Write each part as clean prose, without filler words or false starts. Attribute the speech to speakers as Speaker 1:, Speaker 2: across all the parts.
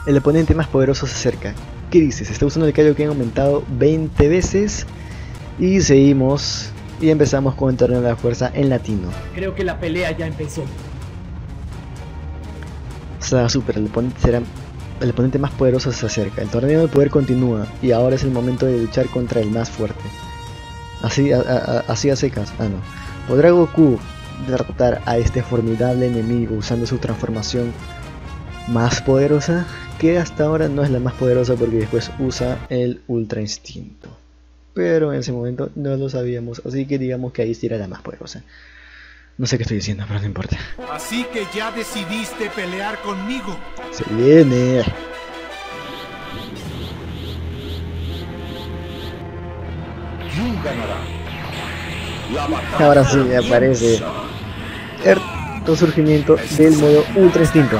Speaker 1: El oponente más poderoso se acerca. ¿Qué dices? Está usando el Kaioken aumentado 20 veces. Y seguimos. Y empezamos con el torneo de la fuerza en latino.
Speaker 2: Creo que la pelea ya empezó.
Speaker 1: Saga Super, el oponente más poderoso se acerca. El torneo del poder continúa. Y ahora es el momento de luchar contra el más fuerte. Así a secas. Ah, no. ¿Podrá Goku derrotar a este formidable enemigo usando su transformación más poderosa? Que hasta ahora no es la más poderosa porque después usa el Ultra Instinto. Pero en ese momento no lo sabíamos, así que digamos que ahí sí era la más poderosa. No sé qué estoy diciendo, pero no importa.
Speaker 3: Así que ya decidiste pelear conmigo.
Speaker 1: Se viene. Ahora sí aparece el surgimiento del modo Ultra Instinto.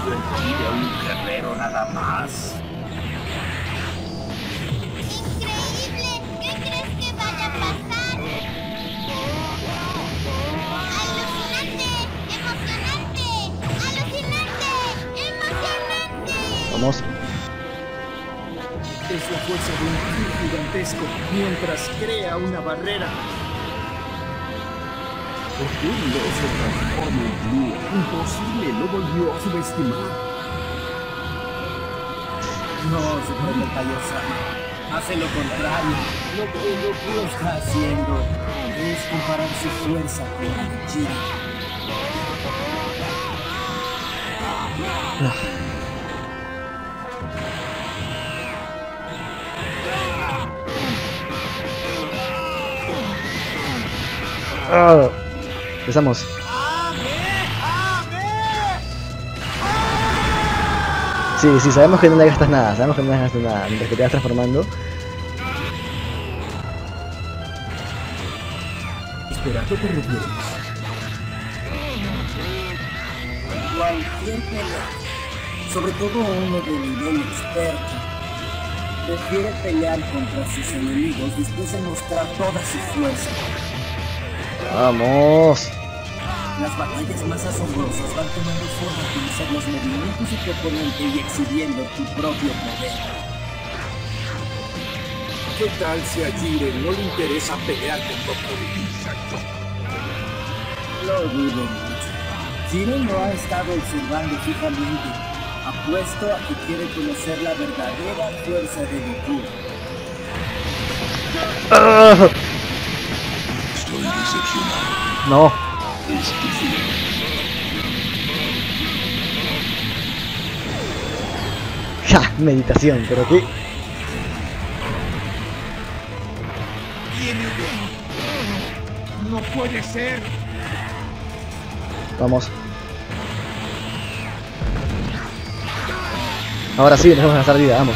Speaker 1: Vamos.
Speaker 2: Es la fuerza de un ki gigantesco mientras crea una barrera.
Speaker 4: Horrible se transforma en Blue. Imposible, lo volvió a subestimar.
Speaker 2: No, Super Kaiosama. Hace lo contrario. Lo que Goku está haciendo es comparar su fuerza con la de Jiren.
Speaker 1: Empezamos. Sí, sabemos que no le gastas nada, mientras que te vas transformando.
Speaker 4: Espera, ¿a qué te refieres?
Speaker 2: Cualquier pelea, sobre todo uno de nivel experto, prefiere pelear contra sus enemigos después de mostrar toda su fuerza.
Speaker 1: Vamos.
Speaker 2: Las batallas más asombrosas van tomando forma al utilizar los movimientos de tu oponente y exhibiendo tu propio poder.
Speaker 4: ¿Qué tal si a Jiren no le interesa pelear con Goku?
Speaker 2: Lo dudo mucho. Jiren lo ha estado observando fijamente. Apuesto a que quiere conocer la verdadera fuerza de Goku.
Speaker 4: Estoy decepcionado.
Speaker 1: No. Ja, meditación, pero qué.
Speaker 3: No puede ser.
Speaker 1: Vamos. Ahora sí, nos vamos a gastar vida, vamos.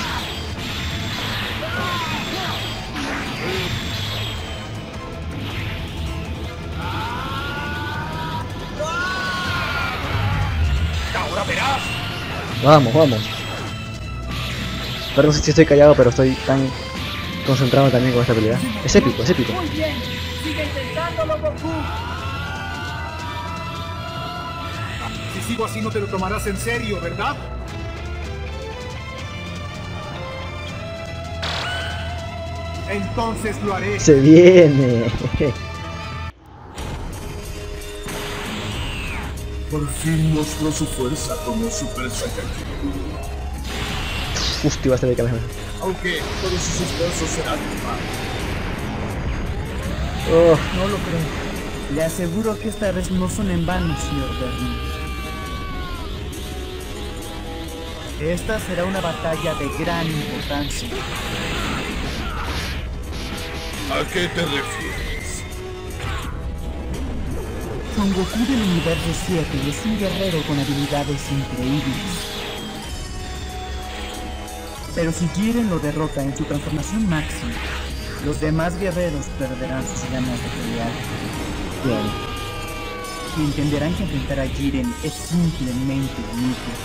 Speaker 3: Ahora verás.
Speaker 1: Vamos. Perdón si estoy callado, pero estoy tan concentrado también con esta pelea. Es épico.
Speaker 2: Muy bien, sigue intentándolo, Goku.
Speaker 3: Si sigo así no te lo tomarás en serio, ¿verdad? Entonces lo haré.
Speaker 1: Se viene.
Speaker 4: Por fin mostró su fuerza como Super Saiyajin.
Speaker 1: Uf, te iba a salir de cabeza.
Speaker 4: Aunque todos sus esfuerzos serán en vano.
Speaker 1: Oh,
Speaker 2: No lo creo. Le aseguro que esta vez no son en vano, señor Bernie. Esta será una batalla de gran importancia.
Speaker 4: ¿A qué te refieres?
Speaker 2: Son Goku del universo 7 es un guerrero con habilidades increíbles. Pero si Jiren lo derrota en su transformación máxima, los demás guerreros perderán sus ganas de pelear.
Speaker 1: bien.
Speaker 2: Y entenderán que enfrentar a Jiren es simplemente inútil.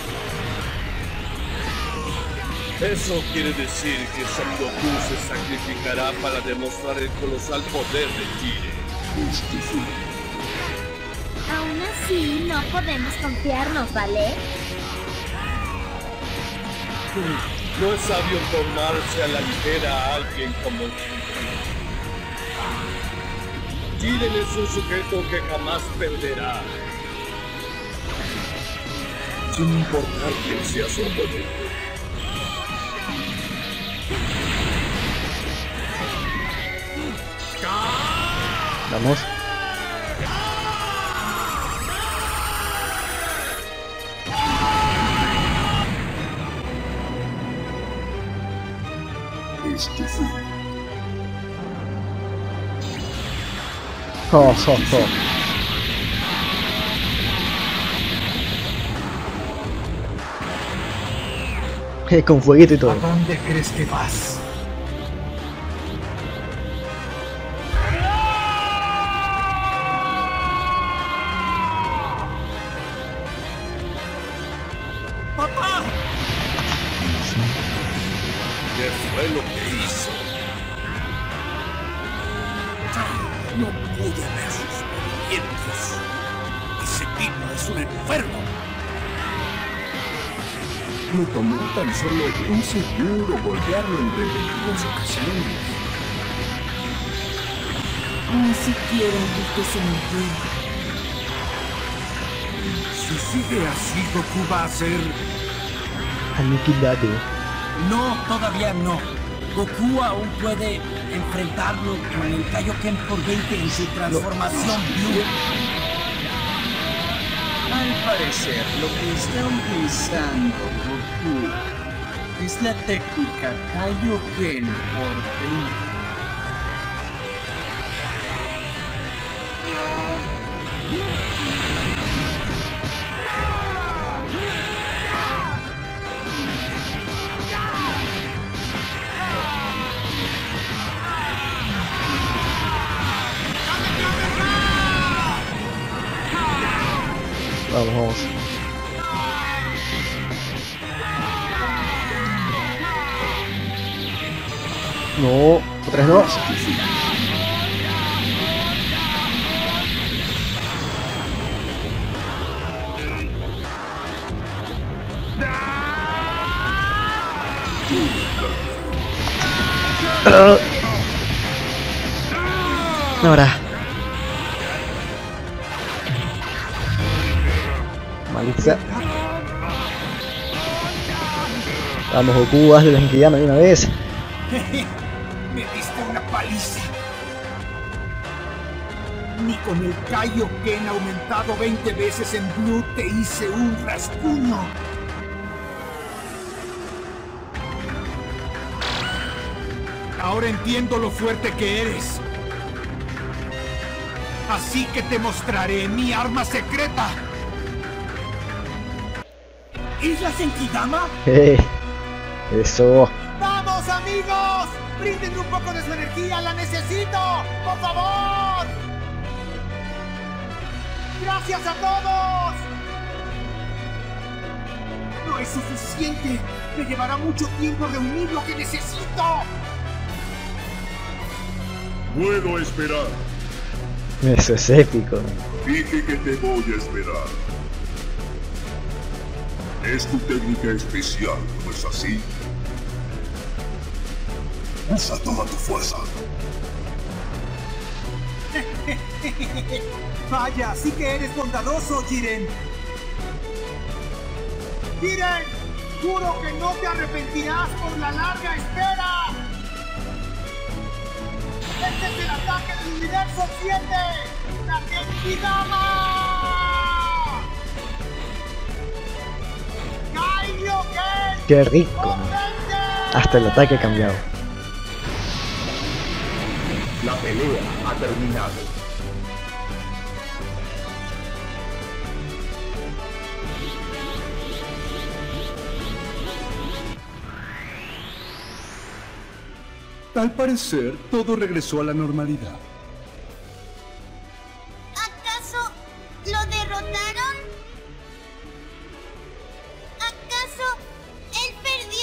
Speaker 4: Eso quiere decir que Son Goku se sacrificará para demostrar el colosal poder de Jiren.
Speaker 5: Aún así, no podemos confiarnos, ¿vale?
Speaker 4: No es sabio tomarse a la ligera a alguien como tú. Jiren es un sujeto que jamás perderá. Sin importar quién sea su oponente.
Speaker 1: Vamos.
Speaker 2: Este fue.
Speaker 1: Oh. Con fueguito y todo.
Speaker 3: ¿A dónde crees que vas?
Speaker 2: ¡Papá!
Speaker 4: ¿Qué fue lo que hizo?
Speaker 2: No pude ver sus movimientos. Ese tipo es un enfermo. Me tomó tan solo un segundo golpearlo en repetidas ocasiones. Ni siquiera busqué cementerio.
Speaker 3: Si sigue así, Goku va a ser...
Speaker 1: Aniquilado.
Speaker 2: No, todavía no. Goku aún puede enfrentarlo con el Kaioken por 20 en su transformación Blue. Al parecer, lo que está utilizando Goku es la técnica Kaioken por 20.
Speaker 1: Vamos. No, otra vez no. Ahora. Maldita sea. Vamos, Goku, hazle la Genkidama de una vez.
Speaker 3: Me diste una paliza. Ni con el Kaioken aumentado 20 veces en Blue te hice un rasguño. Ahora entiendo lo fuerte que eres. Así que te mostraré mi arma secreta.
Speaker 2: ¿Es la Genkidama?
Speaker 1: Eso.
Speaker 3: ¡Vamos, amigos! ¡Brinden un poco de su energía! ¡La necesito! ¡Por favor! ¡Gracias a todos! No es suficiente. Me llevará mucho tiempo reunir lo que necesito.
Speaker 4: Puedo esperar.
Speaker 1: Eso es épico.
Speaker 4: Dije que te voy a esperar. Es tu técnica especial, ¿no es así? Usa toda tu fuerza.
Speaker 3: Vaya, sí que eres bondadoso, Jiren. Jiren, juro que no te arrepentirás por la larga espera. Este es el ataque del universo 7, la Genkidama. ¡Kaioken!
Speaker 1: Qué rico. Hasta el ataque ha cambiado.
Speaker 4: La pelea ha terminado.
Speaker 6: Al parecer, todo regresó a la normalidad.
Speaker 5: ¿Acaso lo derrotaron? ¿Acaso él perdió?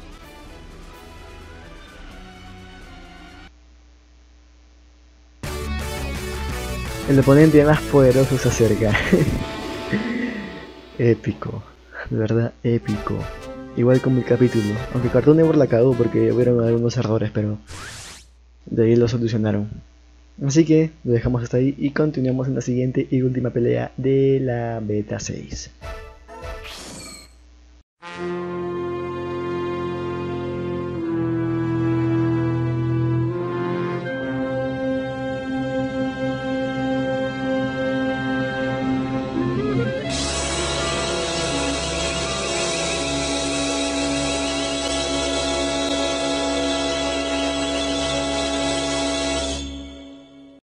Speaker 1: El oponente más poderoso se acerca. Épico, de verdad épico. igual como el capítulo, aunque Cartoon Network la cagó porque hubieron algunos errores, pero de ahí lo solucionaron. Así que lo dejamos hasta ahí y continuamos en la siguiente y última pelea de la beta 6.